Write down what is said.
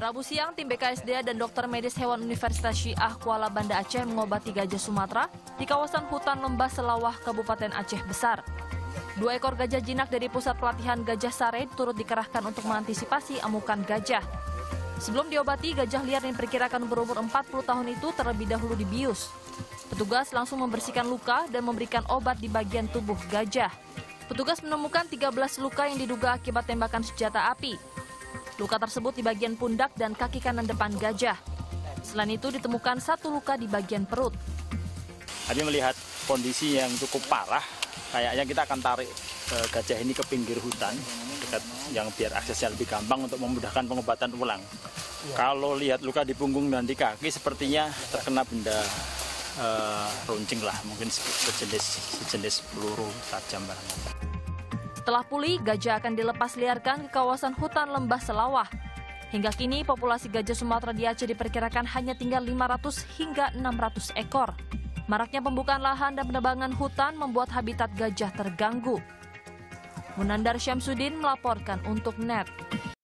Rabu siang, tim BKSDA dan dokter medis hewan Universitas Syiah Kuala Banda Aceh mengobati gajah Sumatera di kawasan hutan Lembah Selawah, Kabupaten Aceh Besar. 2 ekor gajah jinak dari Pusat Pelatihan Gajah Sare turut dikerahkan untuk mengantisipasi amukan gajah. Sebelum diobati, gajah liar yang diperkirakan berumur 40 tahun itu terlebih dahulu dibius. Petugas langsung membersihkan luka dan memberikan obat di bagian tubuh gajah. Petugas menemukan 13 luka yang diduga akibat tembakan senjata api. Luka tersebut di bagian pundak dan kaki kanan depan gajah. Selain itu ditemukan 1 luka di bagian perut. Kami melihat kondisi yang cukup parah, kayaknya kita akan tarik gajah ini ke pinggir hutan, dekat yang biar aksesnya lebih gampang untuk memudahkan pengobatan ulang. Kalau lihat luka di punggung dan di kaki, sepertinya terkena benda runcing lah, mungkin sejenis peluru tajam barangkali. Setelah pulih, gajah akan dilepas liarkan ke kawasan hutan Lembah Selawah. Hingga kini, populasi gajah Sumatera di Aceh diperkirakan hanya tinggal 500 hingga 600 ekor. Maraknya pembukaan lahan dan penebangan hutan membuat habitat gajah terganggu. Munandar Syamsuddin melaporkan untuk NET.